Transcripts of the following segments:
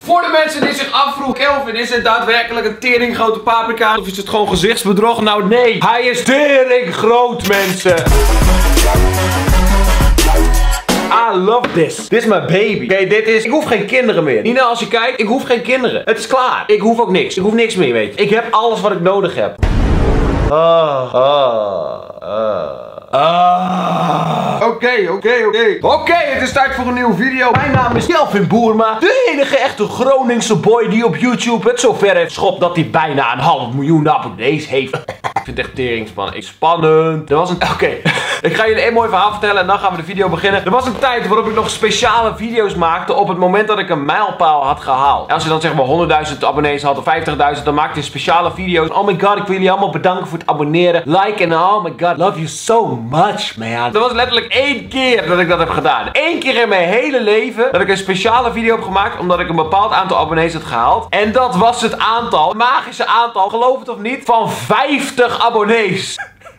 Voor de mensen die zich afvroegen, Kelvin, is het daadwerkelijk een teringgrote paprika of is het gewoon gezichtsbedrog? Nou nee, hij is teringgroot, mensen. I love this. Dit is mijn baby. Oké, dit is... Ik hoef geen kinderen meer. Nina, als je kijkt, ik hoef geen kinderen. Het is klaar. Ik hoef ook niks. Ik hoef niks meer, weet je. Ik heb alles wat ik nodig heb. Oké, het is tijd voor een nieuwe video. Mijn naam is Kelvin Boerma. De enige echte Groningse boy die op YouTube het zover heeft geschopt dat hij bijna 500.000 abonnees heeft. Ik vind het echt teringspannend. Spannend. Er was een... Oké. Ik ga jullie een mooi verhaal vertellen en dan gaan we de video beginnen. Er was een tijd waarop ik nog speciale video's maakte op het moment dat ik een mijlpaal had gehaald. En als je dan zeg maar 100.000 abonnees had of 50.000, dan maakte je speciale video's. Oh my god, ik wil jullie allemaal bedanken voor het abonneren. Like en oh my god, love you so much, man. Er was letterlijk 1 keer dat ik dat heb gedaan. 1 keer in mijn hele leven dat ik een speciale video heb gemaakt omdat ik een bepaald aantal abonnees had gehaald. En dat was het aantal, het magische aantal, geloof het of niet, van 50 abonnees.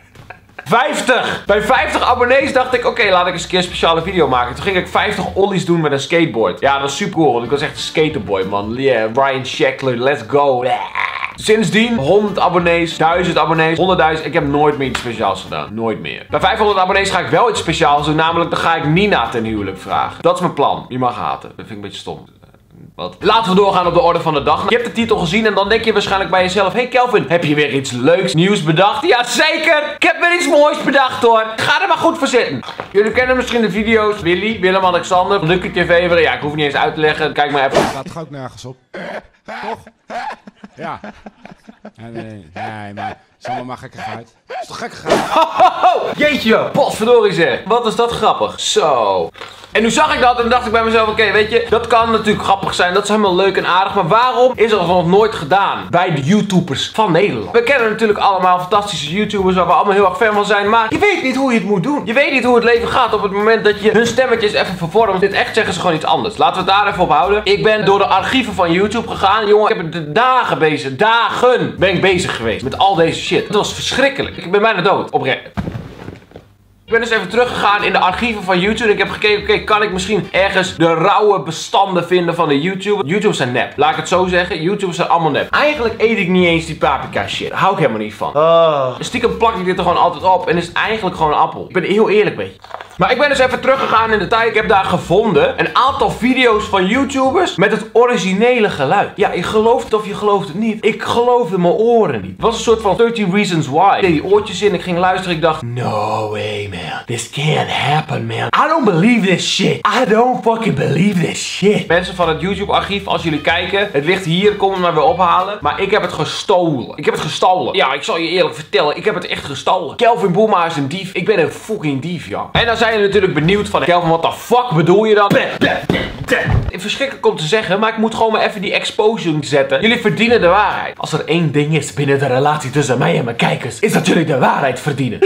50! Bij 50 abonnees dacht ik, oké, laat ik eens een keer een speciale video maken. Toen ging ik 50 ollies doen met een skateboard. Ja, dat was super cool, want ik was echt een skaterboy, man. Yeah, Ryan Sheckler, let's go. Sindsdien 100 abonnees, 1000 abonnees, 100.000. Ik heb nooit meer iets speciaals gedaan. Nooit meer. Bij 500 abonnees ga ik wel iets speciaals doen. Namelijk, dan ga ik Nina ten huwelijk vragen. Dat is mijn plan. Je mag haten. Dat vind ik een beetje stom. Wat? Laten we doorgaan op de orde van de dag. Je hebt de titel gezien en dan denk je waarschijnlijk bij jezelf: hey Kelvin, heb je weer iets leuks, nieuws bedacht? Jazeker! Ik heb weer iets moois bedacht hoor. Ga er maar goed voor zitten. Jullie kennen misschien de video's Willy, Willem-Alexander, Lucky TV. Ja, ik hoef niet eens uit te leggen. Kijk maar even. Laat toch ook nergens op. Toch? Ja. Nee, maar... Het is allemaal maar gekkigheid. Het is toch gekkigheid? Jeetje, potverdorie zeg. Wat is dat grappig. Zo. En nu zag ik dat en dacht ik bij mezelf, oké, weet je, dat kan natuurlijk grappig zijn, dat is helemaal leuk en aardig, maar waarom is dat nog nooit gedaan bij de YouTubers van Nederland? We kennen natuurlijk allemaal fantastische YouTubers waar we allemaal heel erg fan van zijn, maar je weet niet hoe je het moet doen. Je weet niet hoe het leven gaat op het moment dat je hun stemmetjes even vervormt. Dit echt zeggen ze gewoon iets anders. Laten we het daar even op houden. Ik ben door de archieven van YouTube gegaan. Jongen, ik heb er dagen ben ik bezig geweest met al deze shit. Het was verschrikkelijk. Ik ben bijna dood, oprecht. Ik ben dus even teruggegaan in de archieven van YouTube en ik heb gekeken, oké, kan ik misschien ergens de rauwe bestanden vinden van de YouTubers? YouTubers zijn nep, laat ik het zo zeggen. YouTubers zijn allemaal nep. Eigenlijk eet ik niet eens die paprika shit. Daar hou ik helemaal niet van. Stiekem plak ik dit er gewoon altijd op en is het eigenlijk gewoon een appel. Ik ben heel eerlijk, weet je. Maar ik ben dus even teruggegaan in de tijd. Ik heb daar gevonden een aantal video's van YouTubers met het originele geluid. Ja, je gelooft het of je gelooft het niet. Ik geloofde mijn oren niet. Het was een soort van 13 Reasons Why. Ik deed die oortjes in, ik ging luisteren, ik dacht, no way man, this can't happen man. I don't believe this shit. I don't fucking believe this shit. Mensen van het YouTube archief, als jullie kijken, het ligt hier, kom het maar weer ophalen. Maar ik heb het gestolen. Ik heb het gestolen. Ja, ik zal je eerlijk vertellen, ik heb het echt gestolen. Kelvin Boerma is een dief. Ik ben een fucking dief, ja. En dan zijn jullie natuurlijk benieuwd van, Kelvin, wat de fuck bedoel je dan? Verschrikkelijk om te zeggen, maar ik moet gewoon maar even die exposure zetten. Jullie verdienen de waarheid. Als er één ding is binnen de relatie tussen mij en mijn kijkers, is dat jullie de waarheid verdienen.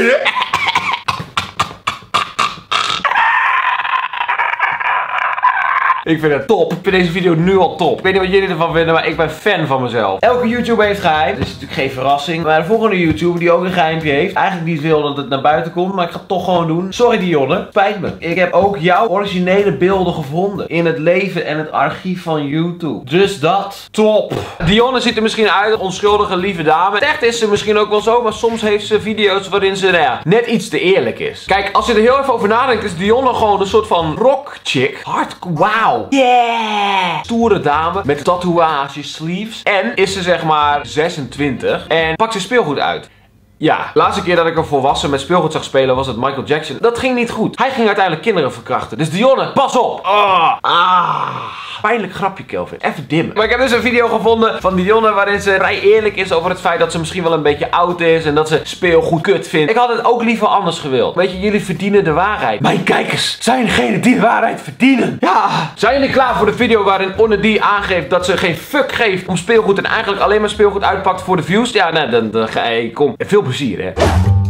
Ik vind het top. Ik vind deze video nu al top. Ik weet niet wat jullie ervan vinden, maar ik ben fan van mezelf. Elke YouTuber heeft geheim. Dat is natuurlijk geen verrassing. Maar de volgende YouTuber die ook een geheimpje heeft, eigenlijk niet wil dat het naar buiten komt, maar ik ga het toch gewoon doen. Sorry Dionne, spijt me. Ik heb ook jouw originele beelden gevonden in het leven en het archief van YouTube. Dus dat, top. Dionne ziet er misschien uit als onschuldige lieve dame. Echt is ze misschien ook wel zo, maar soms heeft ze video's waarin ze, nou ja, net iets te eerlijk is. Kijk, als je er heel even over nadenkt, is Dionne gewoon een soort van rock chick. Wauw. Yeah! Stoere dame met tatoeages, sleeves. En is ze zeg maar 26 en pakt ze speelgoed uit. Ja, de laatste keer dat ik een volwassen met speelgoed zag spelen was het Michael Jackson. Dat ging niet goed. Hij ging uiteindelijk kinderen verkrachten. Dus Dionne, pas op! Pijnlijk grapje, Kelvin. Even dimmen. Maar ik heb dus een video gevonden van Dionne waarin ze vrij eerlijk is over het feit dat ze misschien wel een beetje oud is en dat ze speelgoed kut vindt. Ik had het ook liever anders gewild. Weet je, jullie verdienen de waarheid. Mijn kijkers zijn degene die de waarheid verdienen. Ja. Zijn jullie klaar voor de video waarin Onnedi aangeeft dat ze geen fuck geeft om speelgoed en eigenlijk alleen maar speelgoed uitpakt voor de views? Ja, nou, dan ga je, kom. Veel plezier, hè.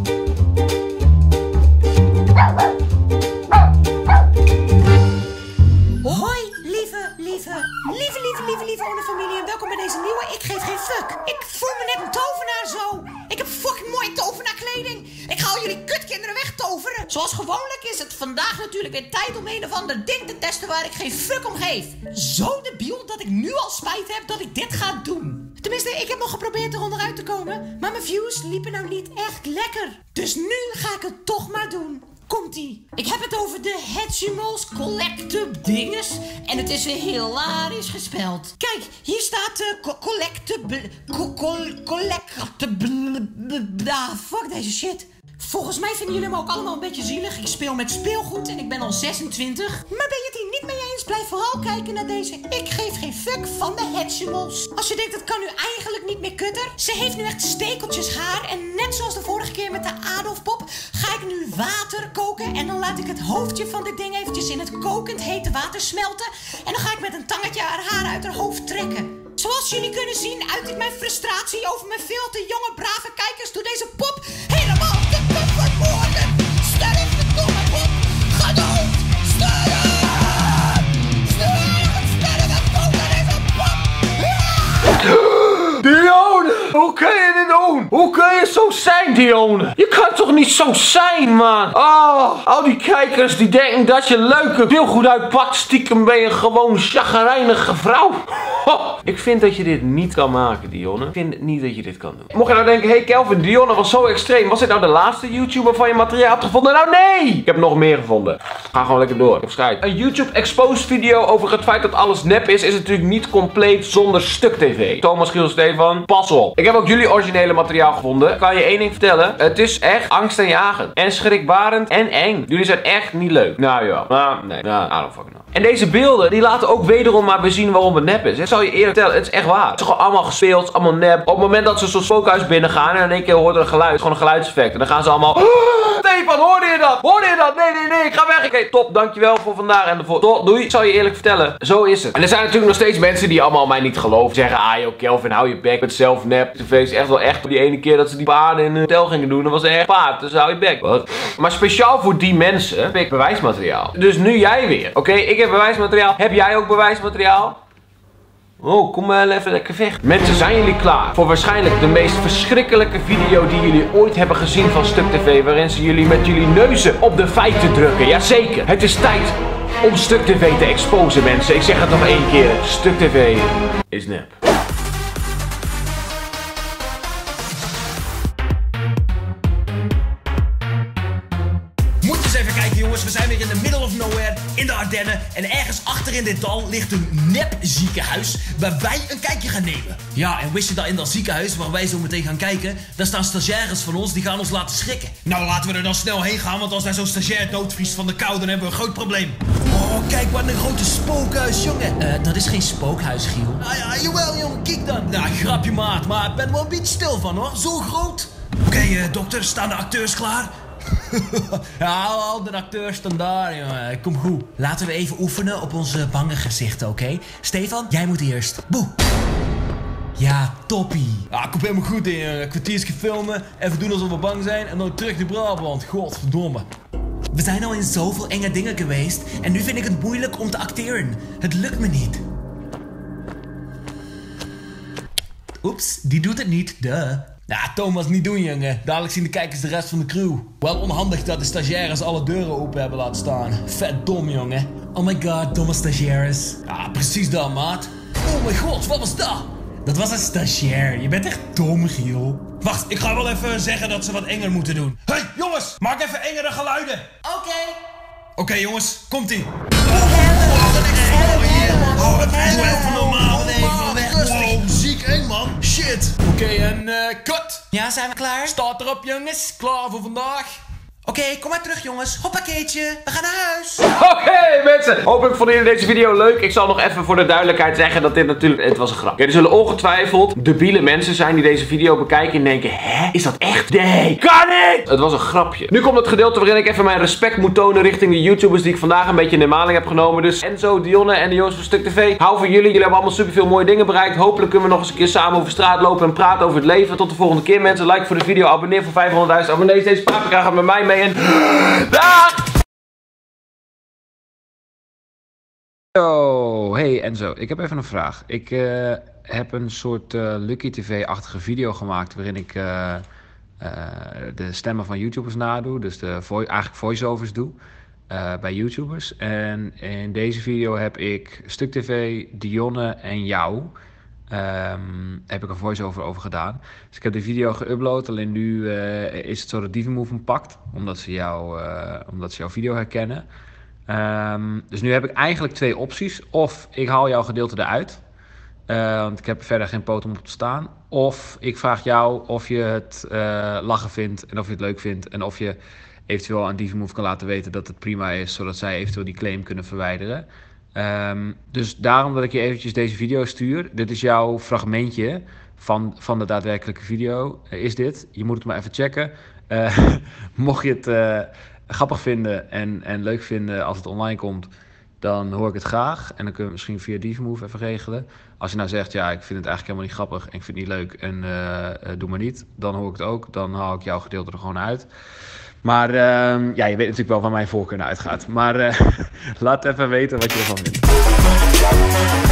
Lieve Onnefamilie en welkom bij deze nieuwe Ik Geef Geen Fuck. Ik voel me net een tovenaar zo. Ik heb fucking mooie tovenaarkleding. Ik ga al jullie kutkinderen wegtoveren. Zoals gewoonlijk is het vandaag natuurlijk weer tijd om een of ander ding te testen waar ik geen fuck om geef. Zo debiel dat ik nu al spijt heb dat ik dit ga doen. Tenminste, ik heb nog geprobeerd er onderuit te komen, maar mijn views liepen nou niet echt lekker. Dus nu ga ik het toch maar doen. Komt-ie. Ik heb het over de Hatchimals Collectable dinges. En het is weer hilarisch gespeld. Kijk, hier staat Collectable. Fuck deze shit. Volgens mij vinden jullie me ook allemaal een beetje zielig. Ik speel met speelgoed en ik ben al 26. Maar ben je het hier niet mee eens? Blijf vooral kijken naar deze Ik geef geen fuck van de Hatchimals. Als je denkt, het kan nu eigenlijk niet meer kutter. Ze heeft nu echt stekeltjes haar. En net zoals de vorige keer met de Adolfpop ga ik nu water koken. En dan laat ik het hoofdje van dit ding eventjes in het kokend hete water smelten. En dan ga ik met een tangetje haar uit haar hoofd trekken. Zoals jullie kunnen zien uit ik mijn frustratie over mijn veel te jonge brave kijkers door deze pop helemaal te vermoorden. Sterf de domme pop. Ga dood. Sterf. Sterf dood aan deze pop. Dione! Hoe kun je dit doen? Hoe kun je zo zijn, Dione? Je kan toch niet zo zijn, man? Oh, al die kijkers die denken dat je leuke speelgoed uitpakt. Stiekem ben je gewoon een chagrijnige vrouw. Oh, ik vind dat je dit niet kan maken, Dione. Ik vind niet dat je dit kan doen. Mocht je nou denken, hey Kelvin, Dione was zo extreem. Was dit nou de laatste YouTuber van je materiaal hebt gevonden? Nou nee! Ik heb nog meer gevonden. Ga gewoon lekker door. Ik schijt. Een YouTube exposed video over het feit dat alles nep is natuurlijk niet compleet zonder Stuk TV. Thomas Giel Stefan, pas op. Ik heb ook jullie originele materiaal gevonden. Ik kan je één ding vertellen. Het is echt angstaanjagend. En schrikbarend en eng. Jullie zijn echt niet leuk. Nou ja. Nou, nee. Nou, I don't fucking know. En deze beelden, die laten ook wederom maar weer zien waarom het nep is. Ik zal je eerlijk vertellen, het is echt waar. Het is gewoon allemaal gespeeld, het is allemaal nep. Op het moment dat ze zo'n spookhuis binnen gaan en in één keer hoort er een geluid, gewoon een geluidseffect. En dan gaan ze allemaal... Stefan, hoorde je dat? Hoorde je dat? Nee, ik ga weg. Oké, top, dankjewel voor vandaag en de Top, doei. Ik zal je eerlijk vertellen, zo is het. En er zijn natuurlijk nog steeds mensen die allemaal mij niet geloven. Zeggen, ah joh, Kelvin, hou je bek met zelf nep. TV is echt wel echt. Die ene keer dat ze die paarden in een hotel gingen doen, dat was echt paard. Dus hou je bek. Wat? Maar speciaal voor die mensen heb ik bewijsmateriaal. Dus nu jij weer. Oké, ik heb bewijsmateriaal. Heb jij ook bewijsmateriaal? Oh, kom maar even lekker vechten. Mensen, zijn jullie klaar voor waarschijnlijk de meest verschrikkelijke video die jullie ooit hebben gezien van Stuk TV, waarin ze jullie met jullie neuzen op de feiten drukken? Jazeker, het is tijd om Stuk TV te exposen, mensen. Ik zeg het nog één keer. Stuk TV is nep. Even kijken jongens, we zijn weer in the middle of nowhere, in de Ardennen. En ergens achter in dit dal ligt een nep ziekenhuis waar wij een kijkje gaan nemen. Ja, en wist je dat in dat ziekenhuis waar wij zo meteen gaan kijken, daar staan stagiaires van ons die gaan ons laten schrikken. Nou, laten we er dan snel heen gaan, want als daar zo'n stagiair doodvriest van de kou, dan hebben we een groot probleem. Oh, kijk wat een grote spookhuis, jongen. Dat is geen spookhuis, Giel. Nou ja, jawel jongen, kijk dan. Nou, grapje maat, maar ik ben er wel een beetje stil van hoor, zo groot. Oké, dokter, staan de acteurs klaar? Ja, al de acteurs staan daar, jongen. Kom goed. Laten we even oefenen op onze bange gezichten, oké? Stefan, jij moet eerst. Boe. Ja, toppie. Ja, kom helemaal goed in, een kwartiertje filmen. Even doen alsof we bang zijn en dan terug naar Brabant. Godverdomme. We zijn al in zoveel enge dingen geweest en nu vind ik het moeilijk om te acteren. Het lukt me niet. Oeps, die doet het niet, duh. Ja, Thomas, niet doen, jongen. Dadelijk zien de kijkers de rest van de crew. Wel onhandig dat de stagiaires alle deuren open hebben laten staan. Vet dom, jongen. Oh my god, domme stagiaires. Ja, precies dat, maat. Oh my god, wat was dat? Dat was een stagiair. Je bent echt dom, Giel. Wacht, ik ga wel even zeggen dat ze wat enger moeten doen. Hey, jongens, maak even engere geluiden. Oké, jongens, komt-ie. Oh, het is wel even normaal. Wow, ziek, hè, man. Shit. Oké, en cut. Ja, zijn we klaar? Staat erop, jongens. Klaar voor vandaag. Oké, kom maar terug jongens. Hoppakeetje, we gaan naar huis. Oké, mensen. Hopelijk vonden jullie deze video leuk. Ik zal nog even voor de duidelijkheid zeggen dat dit natuurlijk... Het was een grap. Er zullen ongetwijfeld debiele mensen zijn die deze video bekijken en denken... Hè? Is dat echt? Nee, kan niet! Het was een grapje. Nu komt het gedeelte waarin ik even mijn respect moet tonen richting de YouTubers die ik vandaag een beetje in de maling heb genomen. Dus Enzo, Dionne en de jongens van Stuk TV. Hou van jullie. Jullie hebben allemaal superveel mooie dingen bereikt. Hopelijk kunnen we nog eens een keer samen over straat lopen en praten over het leven. Tot de volgende keer, mensen. Like voor de video. Abonneer voor 500.000 abonnees. Deze paprika gaat met mij mee. Dag! Yo, hey Enzo, ik heb even een vraag. Ik heb een soort Lucky TV-achtige video gemaakt waarin ik de stemmen van YouTubers nadoe. Dus eigenlijk voice-overs doe bij YouTubers. En in deze video heb ik Stuk TV, Dionne en jou. Heb ik een voice-over over gedaan. Dus ik heb de video geüpload. Alleen nu is het zo dat Divi-Move hem pakt. Omdat ze jouw video herkennen. Dus nu heb ik eigenlijk 2 opties. Of ik haal jouw gedeelte eruit. Want ik heb verder geen poot om op te staan. Of ik vraag jou of je het lachen vindt en of je het leuk vindt. En of je eventueel aan Divi-Move kan laten weten dat het prima is. Zodat zij eventueel die claim kunnen verwijderen. Dus daarom dat ik je eventjes deze video stuur. Dit is jouw fragmentje van de daadwerkelijke video. Is dit. Je moet het maar even checken. Mocht je het grappig vinden en leuk vinden als het online komt, dan hoor ik het graag. En dan kunnen we het misschien via Divi-Move even regelen. Als je nou zegt, ja, ik vind het eigenlijk helemaal niet grappig en ik vind het niet leuk en doe maar niet, dan hoor ik het ook. Dan haal ik jouw gedeelte er gewoon uit. Maar ja, je weet natuurlijk wel waar mijn voorkeur naar uitgaat. Maar laat even weten wat je ervan vindt.